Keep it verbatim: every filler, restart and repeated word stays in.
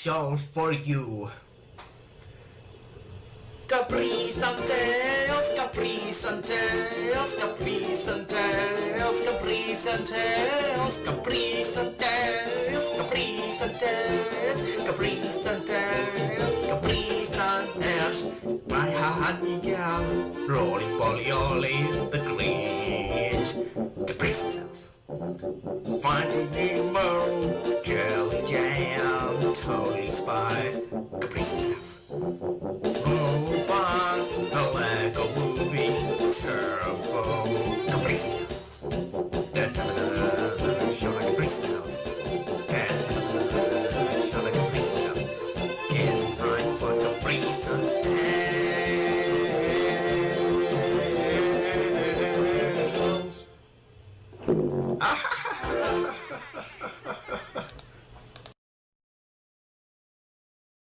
special for you. Capris and tales, Capris and tales, Capris and tales, Capris and tales, Capris and tales, Capris and tales, Capris and tales, Capris and tales. My honey gal, rolling polioli, the Grinch. Capris tales, Finding Nemo, jelly jam, totally spiced. Capris tales. Oh.